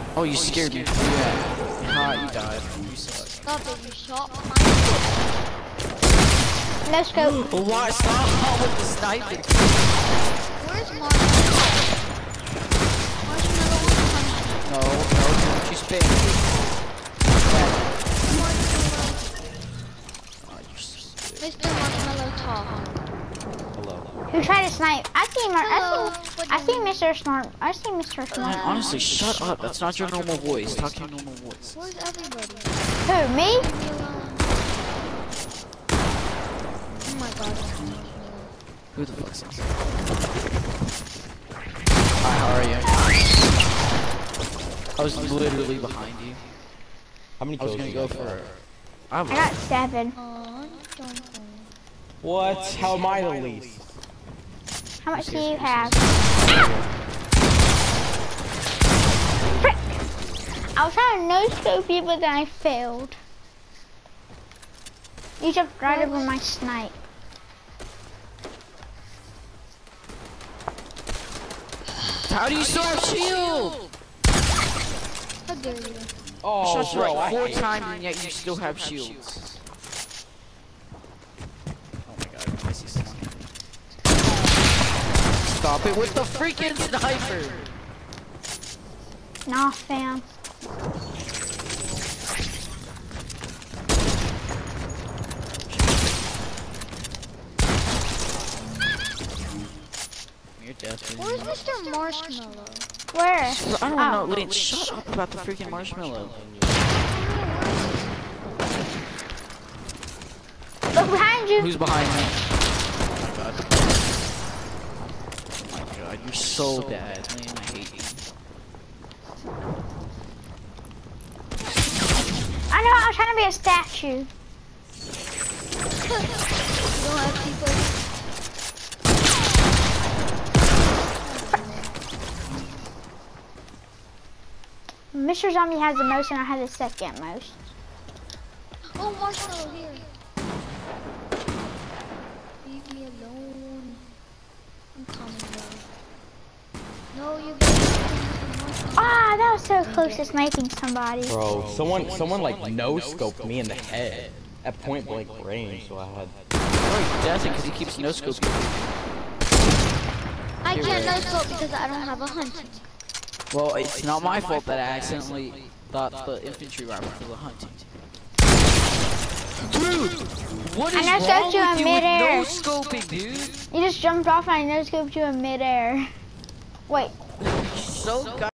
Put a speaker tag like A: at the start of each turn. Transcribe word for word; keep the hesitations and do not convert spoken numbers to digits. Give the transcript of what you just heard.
A: Oh, you scared me. Yeah. Hot, you died. You suck.
B: Stop it, you shot my
C: No scope.
A: Why? Stop with the sniper.
B: Where's Marshmallow? Marshmallow,
A: No, no, don't you spit.
B: Mister Marshmallow talk.
D: Hello.
C: Who tried to snipe? I see Mar-
B: Hello.
C: I see I see Mister Smart. I see Mister Smart.
A: Man, honestly, shut up. That's not your normal voice. Talk to your normal voice.
B: Where's everybody?
C: Who, me?
B: Leave me alone. Oh my god.
A: Who the fuck's this? Hi, how are you? I was literally behind you.
D: How many
A: I was
D: kills
A: gonna
D: you
A: go
D: got?
A: for. I
C: I got seven.
B: Oh, don't.
D: What? How am I the least?
C: How much do you have? Frick! I was trying to no scope you, but then I failed. You jumped right over my snipe.
A: How do you still have shield?
B: How dare you?
D: Oh,
A: I shot you
D: bro,
A: like
D: I
A: four
D: hate
A: times and yet you still have shields. Oh my god, I see someone. Stop it with the freaking sniper!
C: Nah, fam.
A: You're dead.
B: Where's Mister Marshmallow?
C: Where?
A: I don't
C: Oh.
A: know, Lynn, shut up about the freaking marshmallow.
C: Look behind you.
A: Who's behind me? Oh my god. Oh my god, you're so bad, man. I hate you.
C: I know, I was trying to be a statue.
B: You don't have people.
C: Mister Zombie has the most and I have the second most.
B: Oh, Marshmallow here. Leave me alone. I'm coming down. No, you guys.
C: Ah, that was so close to sniping somebody.
D: Bro, someone, someone like no scoped me in the head at point blank range, so I had.
A: Oh, he doesn't because he keeps no scoping.
B: I can't no scope because I don't have a hunting.
A: Well, it's not my fault that I accidentally thought the infantry rifle was a hunting. Dude, what is
C: I no
A: wrong
C: scoped you
A: with
C: in
A: you
C: midair.
A: with no scoping, dude?
C: You just jumped off and I no scoped you in midair. Wait.
A: So